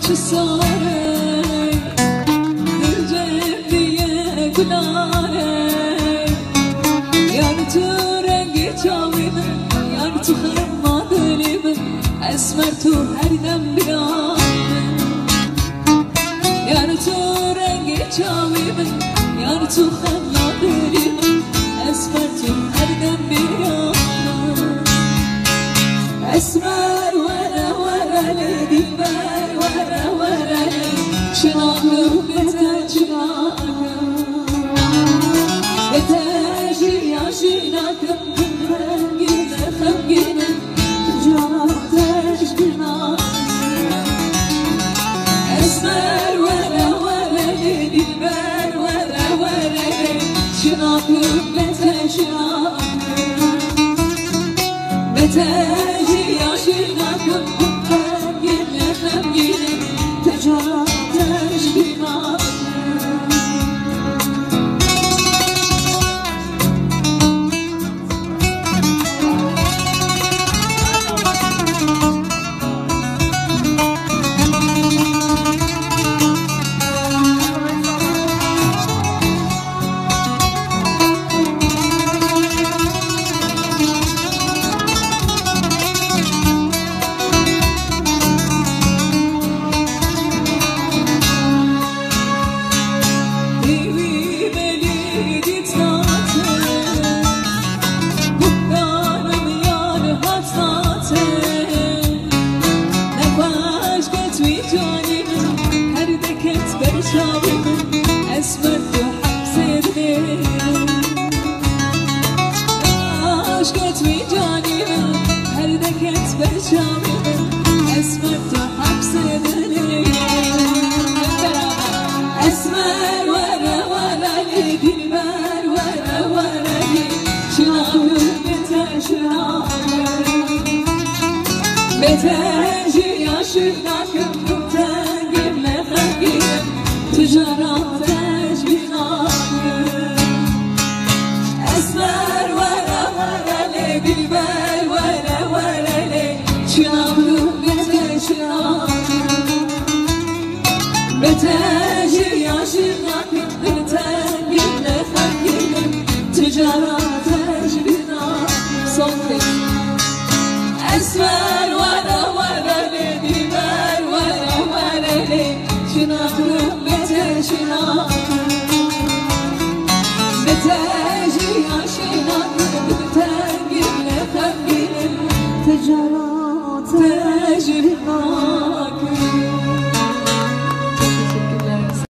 çı sare diye gülare yar tu rengi çavime yar tu kırma dilime esmer tu her dem birame yar tu rengi çavime yar tu kırma dilime esmer tu her dem birame esmer wara wara ledi ber wara wara şınakım beter yaşınakım rengine rengine cahteş günah esmer wara wara ledi ber wara wara şınakım beter şınakım beter yaşınakım rengine rengine cahteş günah esmer tu hapsedin aşk etmi canime her deket berçamime esmer tu hapsedin esmer vara vara li dilber vara vara li şınakım beter şınakım beter yaşınakım tengimle tengim ticaret esmer vara vara le dilber vara vara le şınakım beter şınakım beter yaşınakım tengimle tengim ticaret bina son tek esmer vara vara le dilber vara vara le şınakım beter şınakım beter yaşınakım tengimle tengim ticaret